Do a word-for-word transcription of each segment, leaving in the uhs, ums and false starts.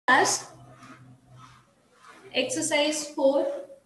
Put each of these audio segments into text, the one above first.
As exercise four,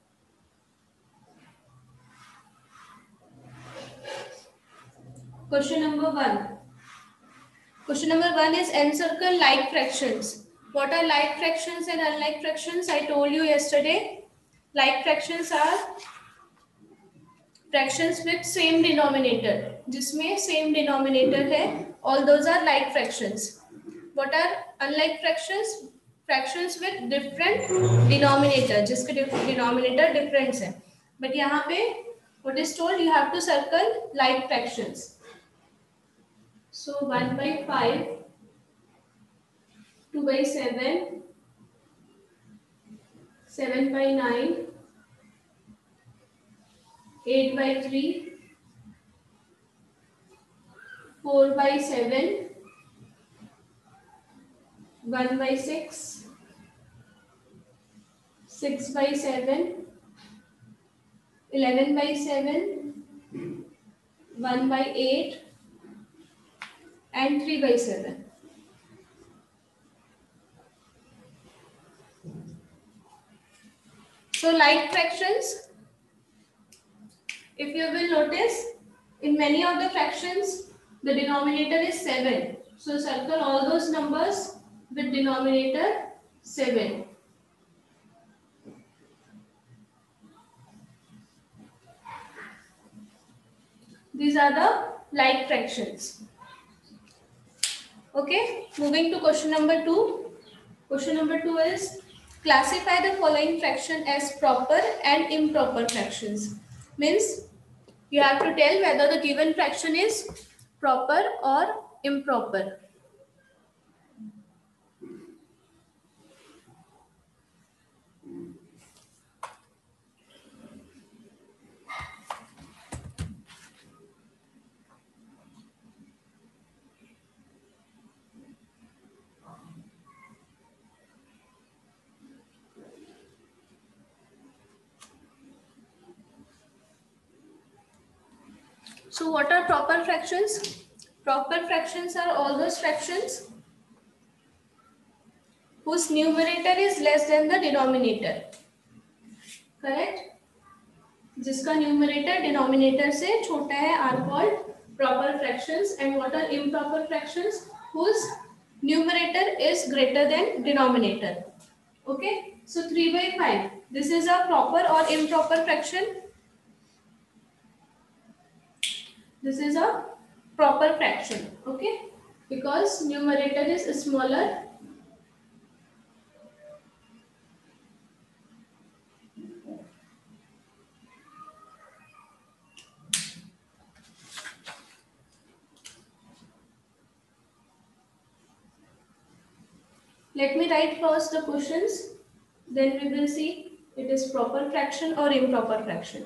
question number one. Question number one is encircle like fractions. What are like fractions and unlike fractions? I told you yesterday. Like fractions are fractions with same denominator. जिसमें same denominator है, all those are like fractions. What are unlike fractions? Fractions with different denominator, जिसके denominator different है. But यहाँ पे what is told, you have to circle like fractions. So one by five, two by seven, seven by nine, eight by three, four by seven, one by six, six by seven, eleven by seven, one by eight, and three by seven. So like fractions, if you will notice, in many of the fractions, the denominator is seven. So circle all those numbers with denominator seven. These are the like fractions. Okay, moving to question number two. Question number two is classify the following fraction as proper and improper fractions. Means you have to tell whether the given fraction is proper or improper. So what are proper fractions? Proper fractions are all those fractions whose numerator is less than the denominator. Correct? जिसका numerator denominator से छोटा है are called proper fractions. And what are improper fractions? Whose numerator is greater than denominator. Okay? So three by five. This is a proper or improper fraction? This is a proper fraction, okay? Because numerator is smaller. Let me write first the questions, then we will see it is proper fraction or improper fraction.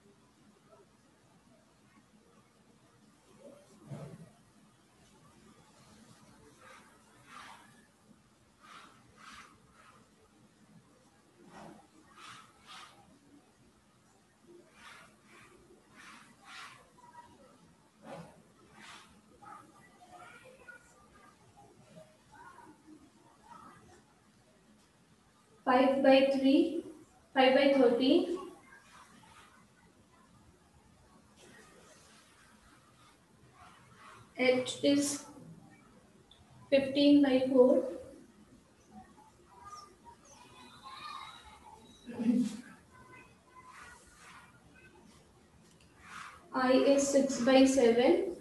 five by three, five by thirteen, H is fifteen by four, I is six by seven,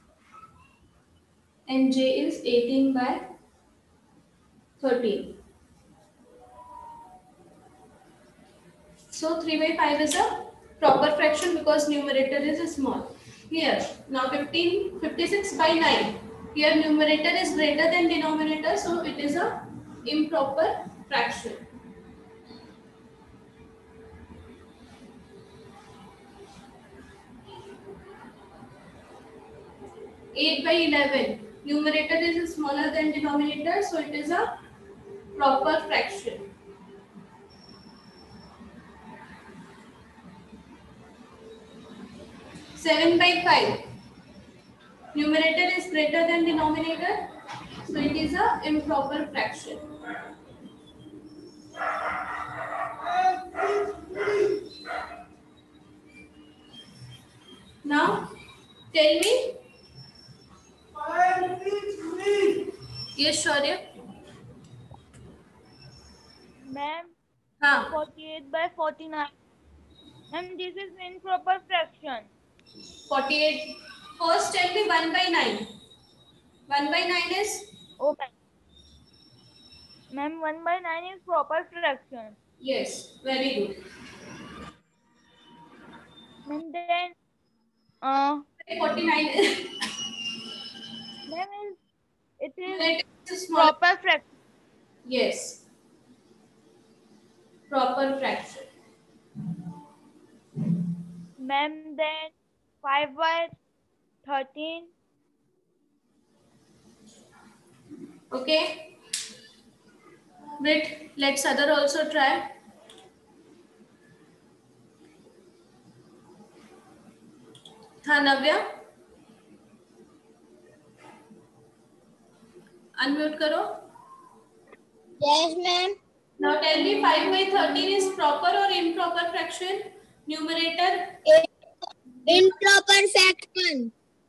and J is eighteen by thirteen. So three by five is a proper fraction because numerator is small. Here, now fifteen, fifty-six by nine. Here numerator is greater than denominator, so it is a improper fraction. eight by eleven. Numerator is smaller than denominator, so it is a proper fraction. seven by five. Numerator is greater than denominator, so it is a improper fraction. Tell me. Yes, Shaurya. Ma'am, हाँ. forty-eight by forty-nine. Ma'am, this is improper fraction. forty-eight. First tell me one by nine. one by nine is? Okay. Ma'am, one by nine is proper fraction. Yes, very good. Ma'am, then uh, forty-nine is? ma'am, it is It is small. proper fraction. Yes. Proper fraction. Ma'am, then five by thirteen. Okay. Wait, let's other also try. हाँ नव्या, unmute करो. Yes, ma'am. Now tell me five by thirteen is proper or improper fraction? Numerator? Improper fraction.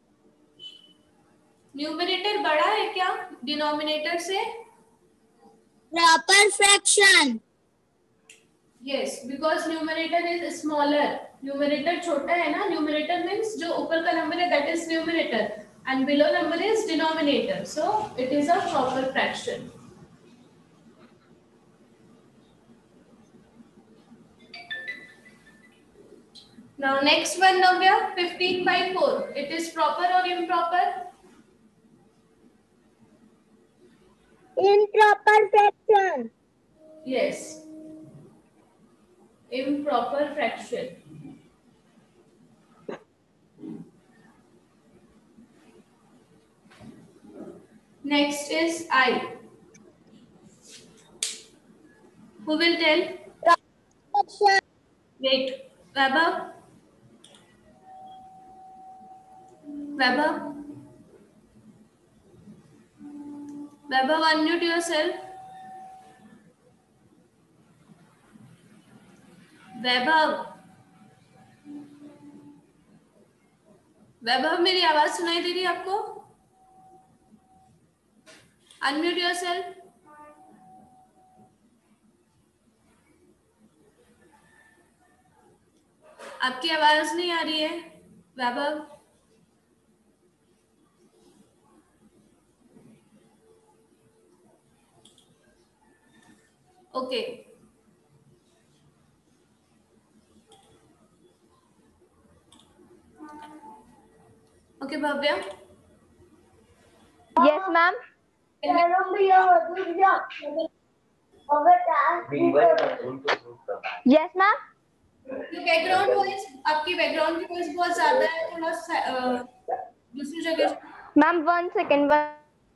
Numerator बड़ा है क्या denominator से? Proper fraction. Yes, because numerator is smaller. Numerator छोटा है ना. Numerator means जो ऊपर का number है that is numerator and below number is denominator. So it is a proper fraction. Now next one Navya, fifteen by four. It is proper or improper? Improper fraction. Yes. Improper fraction. Next is I. Who will tell? Fraction. Wait. Vaibhav? Vaibhav? Vaibhav, unmute yourself. वैभव वैभव मेरी आवाज सुनाई दे रही है आपको? Unmute yourself. आपकी आवाज नहीं आ रही है Vaibhav. Okay. Okay, Bhavya. Yes, ma'am. Yes, ma'am. Background voice आपकी बैकग्राउंड की वॉइस बहुत ज्यादा है. थोड़ा दूसरी जगह. Ma'am, one second. One...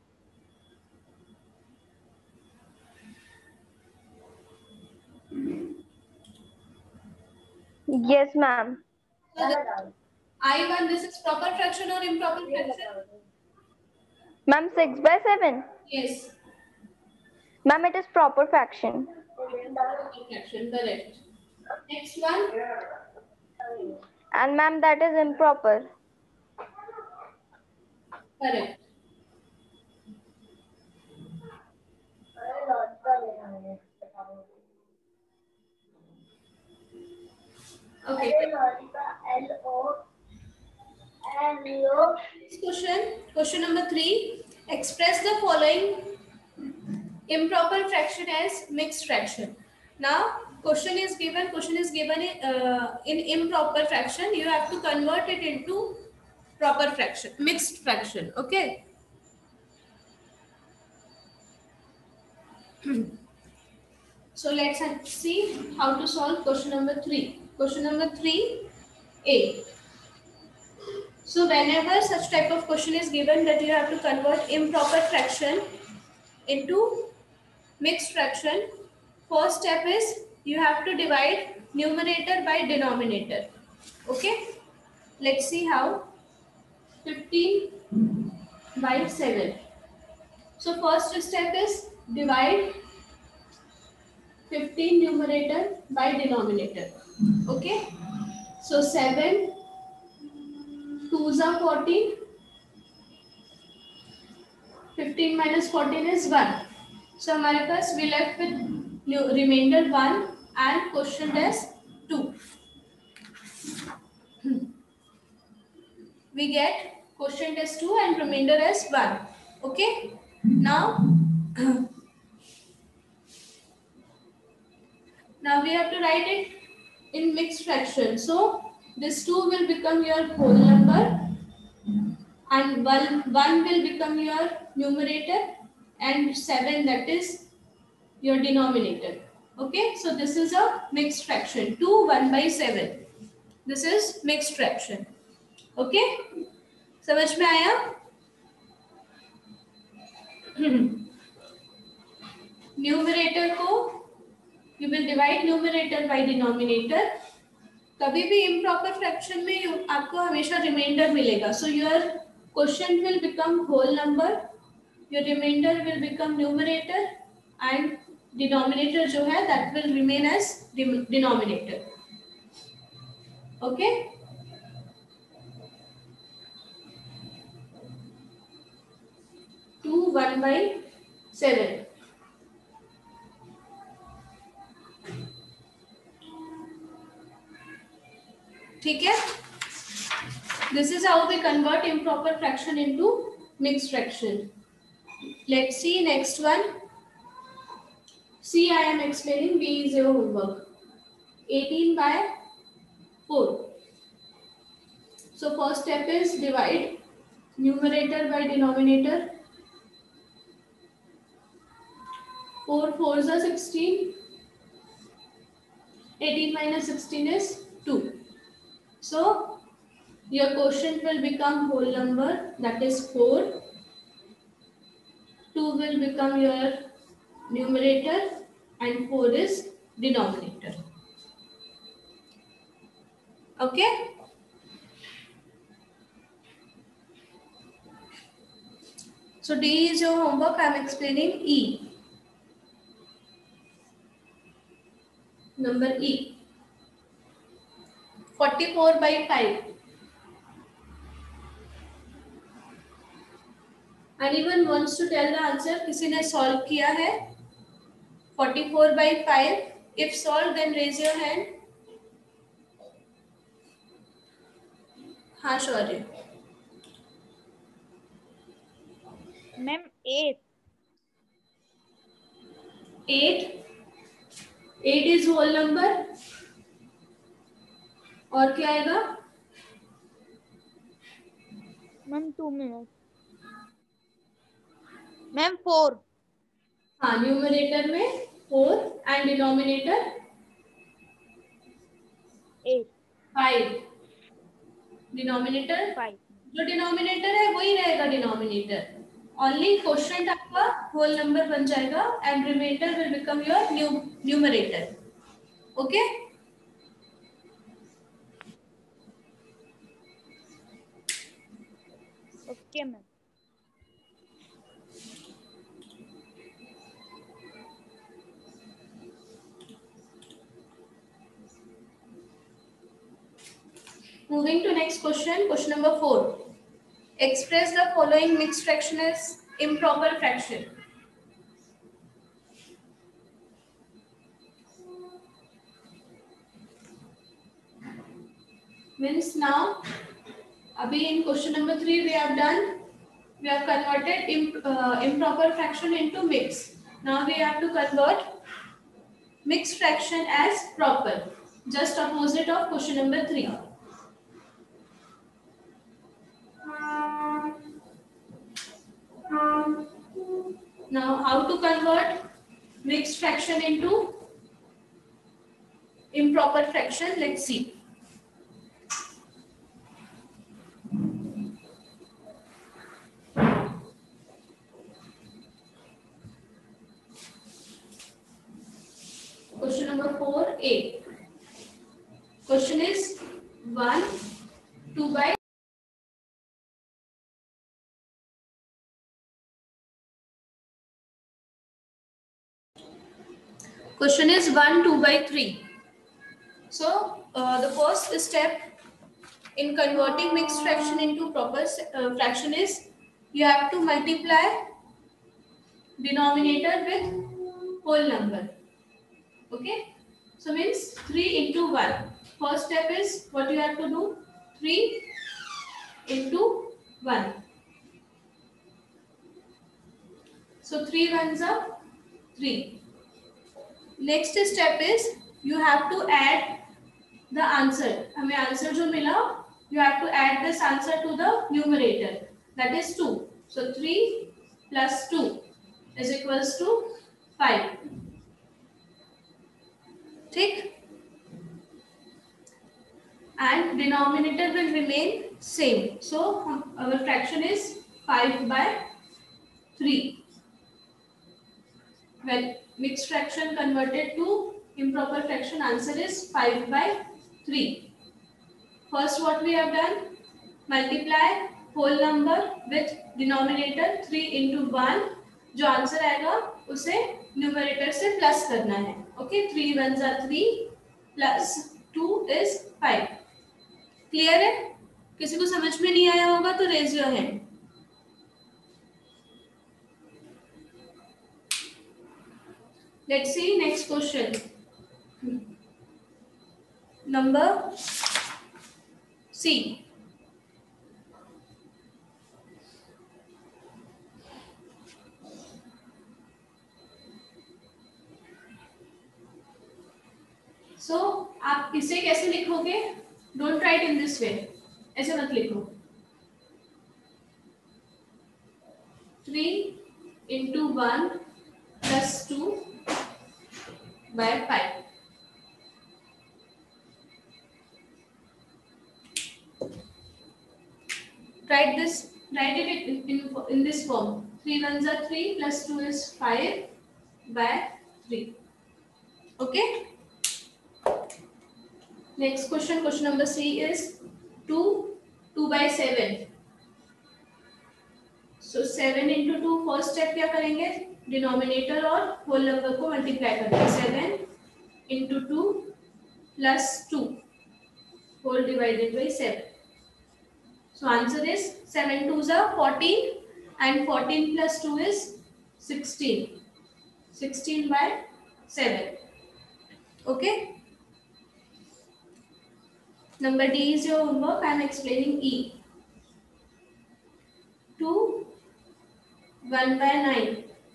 Yes, ma'am. So I one, this is proper fraction or improper fraction? Ma'am, six by seven. Yes. Ma'am, it is proper fraction. Proper fraction, correct. Next one. And ma'am, that is improper. Correct. Okay. Next question, question number three. Express the following improper fraction as mixed fraction. Now, question is given. Question is given uh, in improper fraction. You have to convert it into proper fraction, mixed fraction. Okay. So let's see how to solve question number three. Question number three, A. So whenever such type of question is given that you have to convert improper fraction into mixed fraction, first step is you have to divide numerator by denominator. Okay. Let's see how. fifteen by seven. So first step is divide fifteen numerator by denominator. Okay. So seven, two twos are fourteen. fifteen minus fourteen is one. So हमारे पास we left with remainder one and quotient as two. We get quotient as two and remainder as one. Okay. Now, now we have to write it in mixed fraction. So this two will become your whole number and one, one will become your numerator and seven, that is your denominator. Okay. So this is a mixed fraction. two, one by seven. This is mixed fraction. Okay. समझ में आया? Numerator को you will divide numerator by denominator. कभी भी improper fraction में आपको हमेशा remainder मिलेगा. So your quotient will become whole number, your remainder will become numerator and denominator जो है that will remain as denominator. Okay? two, one by seven. ठीक है? This is how we convert improper fraction into mixed fraction. Let's see next one. See, I am explaining. B is your homework. eighteen by four. So first step is divide numerator by denominator. four fours are sixteen. eighteen minus sixteen is two. So your quotient will become whole number, that is four. two will become your numerator and four is denominator. Okay? So D is your homework. I am explaining E. Number E. forty-four by five. Anyone wants to tell the answer? किसी ने solve किया है? forty-four by five. If solved, then raise your hand. हाँ Shaurya. Ma'am eight. eight. eight is whole number. और क्या आएगा? Ma'am two minutes. Ma'am four. हाँ, numerator में four and denominator eight. five. Denominator five. जो डिनोमिनेटर है वही रहेगा डिनोमिनेटर. ओनली क्वोशिएंट आपका होल नंबर बन जाएगा and remainder will become your numerator. Okay? Okay ma'am. Moving to next question, question number four. Express the following mixed fraction as improper fraction. Means now, abhi in question number three we have done, we have converted imp, uh, improper fraction into mixed. Now we have to convert mixed fraction as proper, just opposite of question number three. Now, how to convert mixed fraction into improper fraction? Let's see. Question number four A. Question is one, two by Question is one, two by three. So uh, the first step in converting mixed fraction into proper uh, fraction is you have to multiply denominator with whole number. Okay, so means three into one. First step is what you have to do, three into one. So three ones are three. Next step is you have to add the answer. हमें answer जो मिला, you have to add this answer to the numerator, that is two. So three plus two is equals to five. ठीक? And denominator will remain same. So our fraction is five by three. When mixed fraction converted to improper fraction, answer is five by three. First what we have done, multiply whole number with denominator three into one. जो answer आएगा उसे numerator से plus करना है. ओके, three one जा three plus two is five. Clear है? किसी को समझ में नहीं आया होगा तो raise your hand. Let's see next question. Number C. So आप इसे कैसे लिखोगे? Don't write in this way. ऐसे मत लिखो. Three into one plus two by five. Write this. Write it in, in, in this form. Three ones are three plus two is five by three. Okay. Next question. Question number C is two two by seven. So seven into two. First step क्या करेंगे? Denominator और whole number को multiply करते हैं. Seven into two plus two whole divided by seven. So answer is seven two जा fourteen and fourteen plus two is sixteen. Sixteen by seven. Okay. Number D is your homework. I am explaining E. Two one by nine.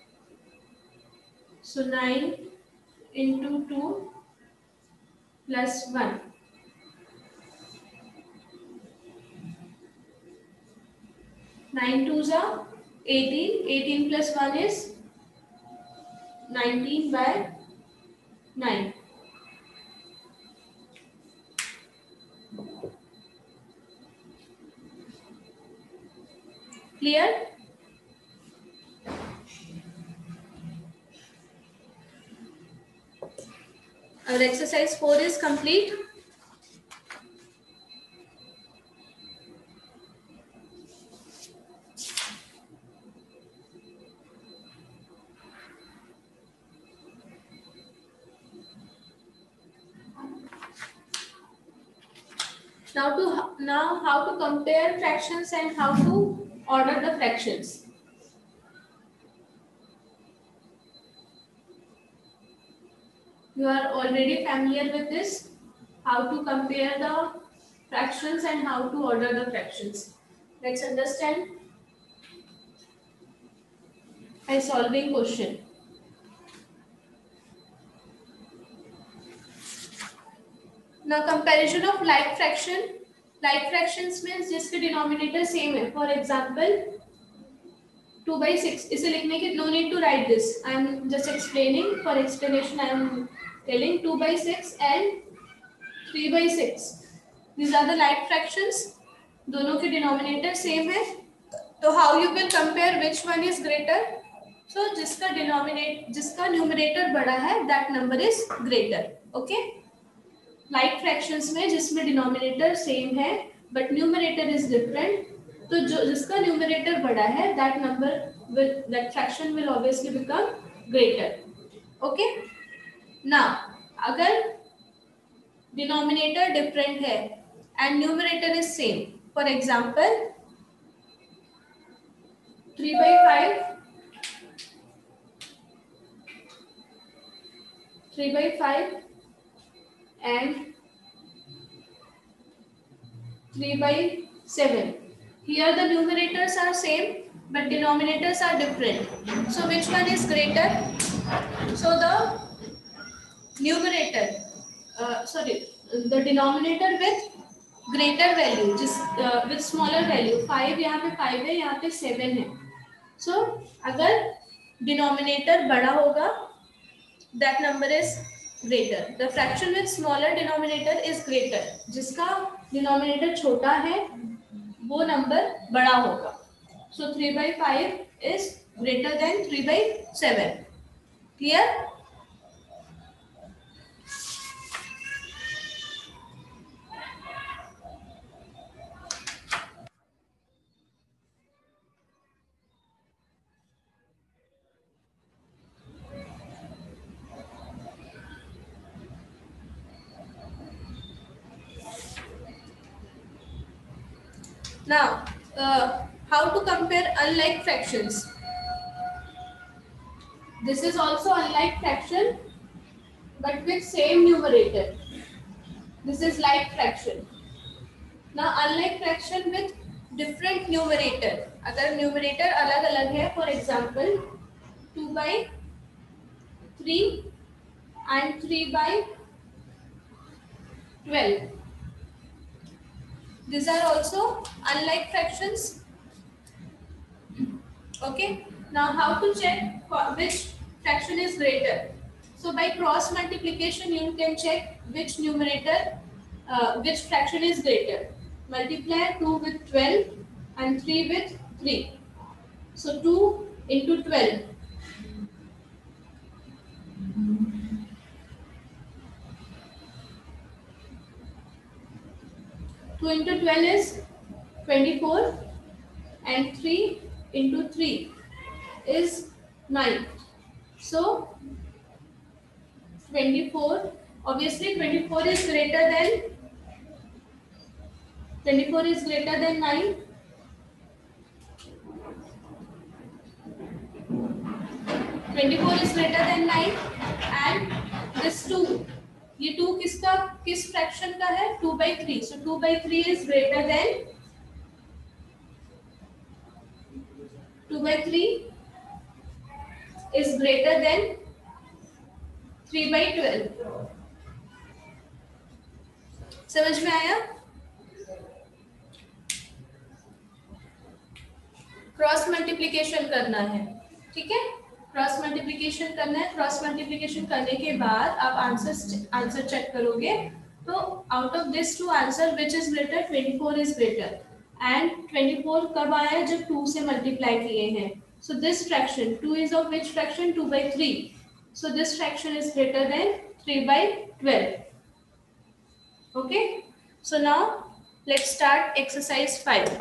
So nine into two plus one. nine twos are eighteen. eighteen plus one is nineteen by nine. Clear? Our exercise four is complete. Now to now how to compare fractions and how to order the fractions. You are already familiar with this, how to compare the fractions and how to order the fractions. Let's understand by solving question. Now comparison of like fraction. Like fractions means जिसके denominator same है. For example, two by six. इसे लिखने के no need to write this. I am just explaining. For explanation, I am telling two by six and three by six. These are the like fractions. दोनों के denominator same है. तो how you will compare which one is greater? So जिसका denominator, जिसका numerator बड़ा है, that number is greater. Okay? Like fractions में जिसमें denominator same है, but numerator is different. तो जो जिसका numerator बड़ा है, that number will, that fraction will obviously become greater. Okay? Now, अगर denominator different है, and numerator is same. For example, three by five, three by five and three by seven. Here the numerators are same but denominators are different. So which one is greater? So the numerator, uh, sorry, the denominator with greater value, just uh, with smaller value. five यहाँ पे five है, यहाँ पे seven है. So अगर denominator बड़ा होगा, that number is greater. The fraction with smaller denominator is greater. जिसका denominator छोटा है, वो number बड़ा होगा. So three by five is greater than three by seven. Clear? Now, uh, how to compare unlike fractions? This is also unlike fraction, but with same numerator. This is like fraction. Now, unlike fraction with different numerator. अगर numerator अलग अलग है, for example, two by three and three by twelve. These are also unlike fractions. Okay. Now, how to check which fraction is greater? So, by cross multiplication, you can check which numerator, uh, which fraction is greater. Multiply two with twelve and three with three. So, two into twelve. two into twelve is twenty-four and three into three is nine. So twenty-four, obviously twenty-four is greater than twenty-four is greater than nine. twenty-four is greater than nine and this two. ये two किसका किस fraction का है? two by three. So two by three is greater than two by three is greater than three by twelve. समझ में आया? Cross multiplication करना है, ठीक है? क्रॉस मल्टीप्लिकेशन करना है. क्रॉस मल्टीप्लिकेशन करने के बाद आप आंसर आंसर चेक करोगे तो out of this two answer which is greater? twenty-four is greater. And twenty-four कब आया? जब two से मल्टीप्लाई किए हैं. So this fraction two is of which fraction? two by three. So this fraction is greater than three by twelve. Okay, so now let's start exercise five.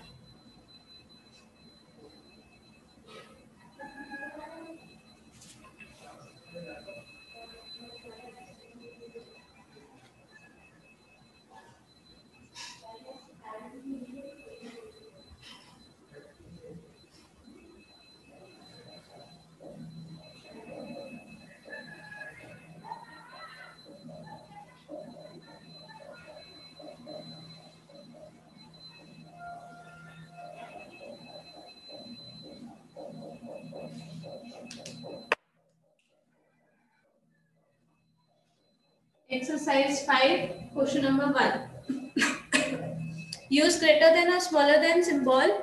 Exercise five, question number one. Use greater than or smaller than symbol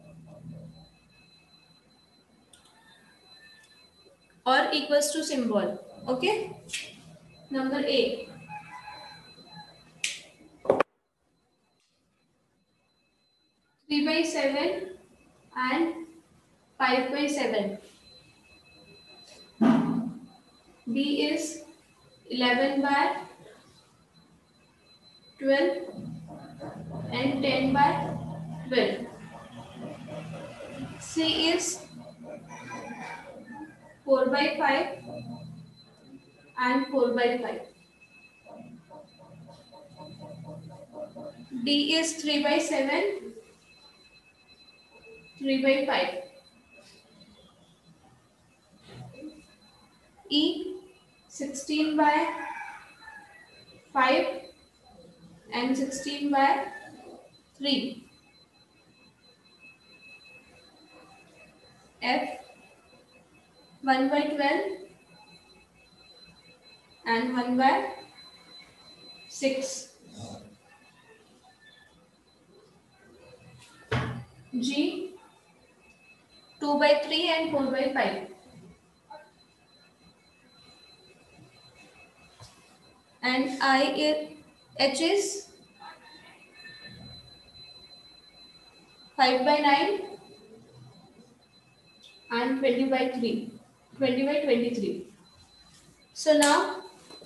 or equals to symbol. Okay. Number A. three by seven and five by seven. B is eleven by twelve and ten by twelve. C is four by five and four by five. D is three by seven, three by five. E, sixteen by five and sixteen by three. F, one by twelve and one by six. G, two by three and four by five. And I is, H is five by nine and twenty by three. twenty by twenty-three. So now,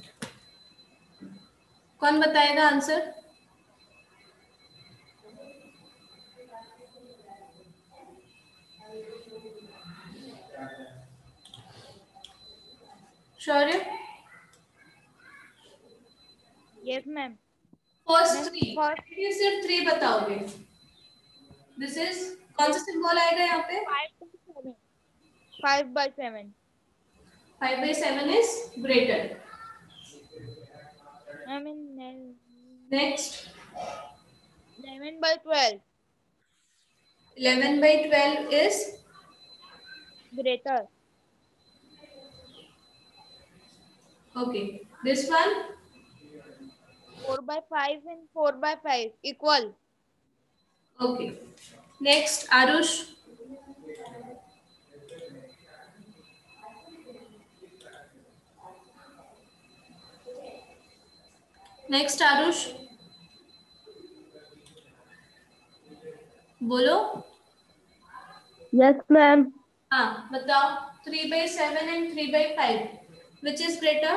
कौन बताएगा answer? Shaurya? Yes, ma'am. First Ma'am, three, first- ये सिर्फ three बताओगे. This is कौन सा symbol आएगा यहाँ पे? Five by seven. Five by seven. Five by seven is greater. I mean, Next, eleven by twelve. eleven by twelve is Greater. okay. This one, Four by five and four by five equal. okay. Next, Arush. Next, Arush. बोलो. Yes, ma'am. हाँ, बताओ. Three by seven and three by five. Which is greater?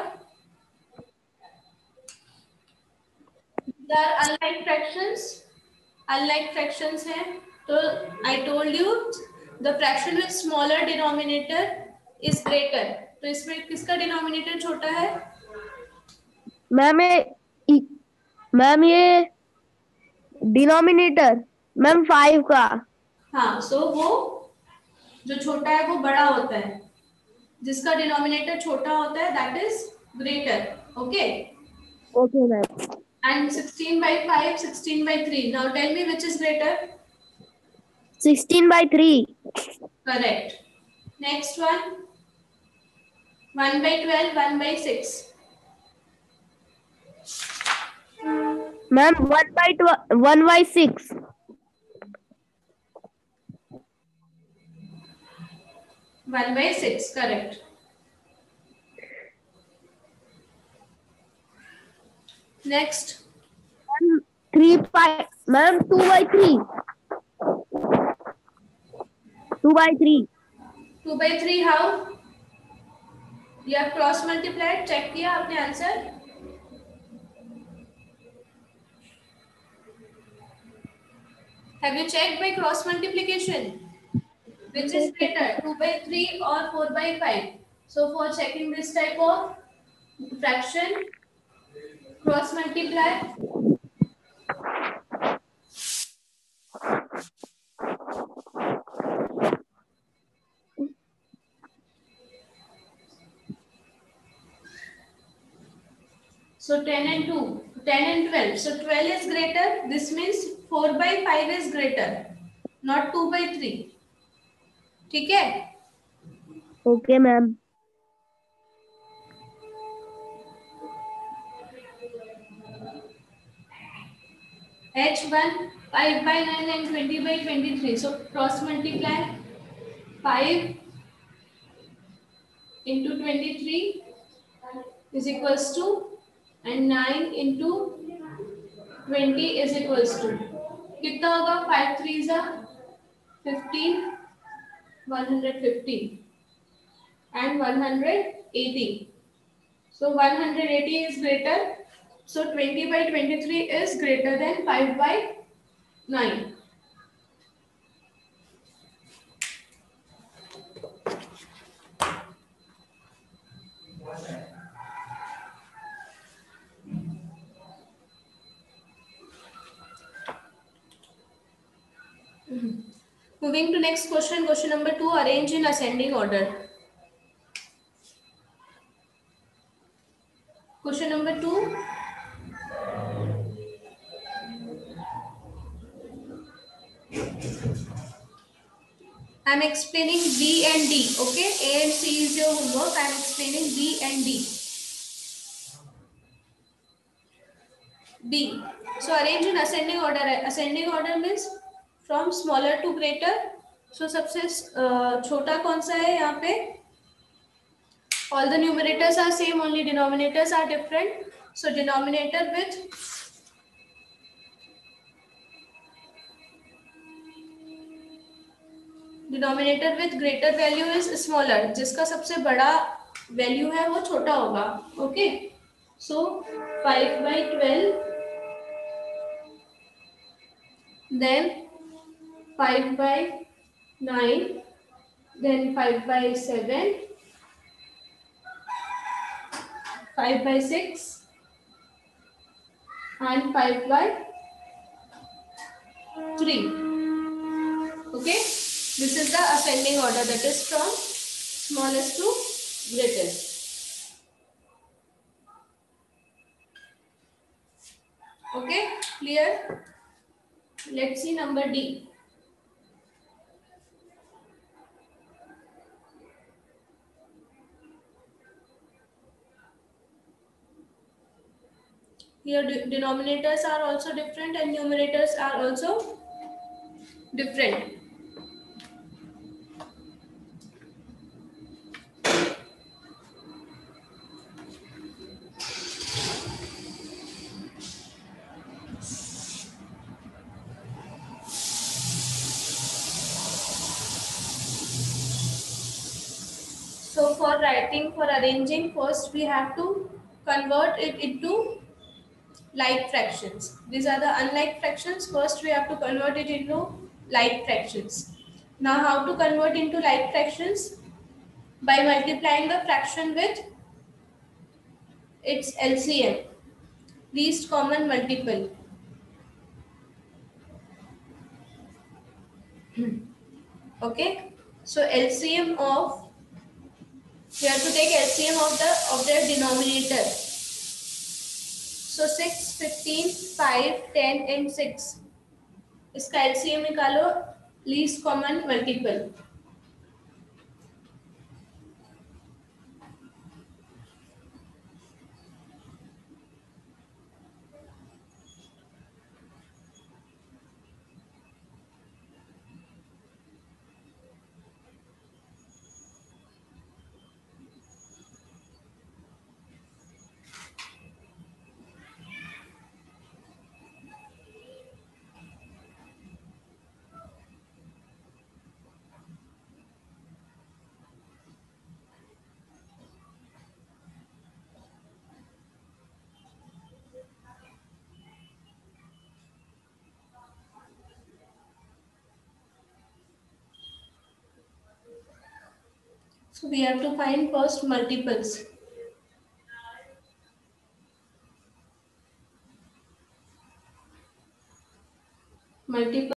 They are unlike fractions. Unlike fractions हैं. तो I told you the fraction with smaller denominator is greater. तो इसमें किसका denominator छोटा है? मैम ये मैम ये डिनोमिनेटर मैम फाइव का. हाँ, so वो जो छोटा है वो बड़ा होता है. जिसका denominator छोटा होता है that is greater. Okay. Okay ma'am. And sixteen by five, sixteen by three. Now tell me which is greater? Sixteen by three. Correct. Next one. one by twelve, one by six. Ma'am one by one by six. one by six. Correct. Next. Three by ma'am two by three. Two by three. two by three. How? You have cross multiplied. Check किया आपने answer? Have you checked by cross multiplication? Which is greater, two by three or four by five? So for checking this type of fraction, cross multiply. So ten and two, ten and twelve. So twelve is greater. This means four by five is greater, not two by three. ठीक है? Okay ma'am. H one, five by nine and twenty by twenty-three. So cross multiply five into twenty-three is equals to and nine into twenty is equals to कितना होगा? five threes are fifteen, one hundred fifteen and one hundred eighty. So one hundred eighty is greater. So twenty by twenty-three is greater than five by nine. Moving to next question, question number two, arrange in ascending order. Question number two. I am explaining B and D. Okay, A and C is your homework. I am explaining B and D. B. So arrange in ascending order. Ascending order means from smaller to greater. So सबसे uh, छोटा कौन सा है यहाँ पे? All the numerators are same, only denominators are different. So denominator with denominator with greater value is smaller. जिसका सबसे बड़ा value है वो छोटा होगा. Okay. So five by twelve, then five by nine, then five by seven, five by six, and five by three. Okay, this is the ascending order, that is from smallest to greatest. Okay, clear? Let's see number D. Here denominators are also different and numerators are also different. So for writing, for arranging, first we have to convert it into like fractions. These are the unlike fractions. First we have to convert it into like fractions. Now how to convert into like fractions? By multiplying the fraction with its L C M, least common multiple. Okay, so L C M of, we have to take L C M of the of their denominator. So six, fifteen, five, ten and six. इसका L C M निकालो, least common multiple. So we have to find first multiples. Multiple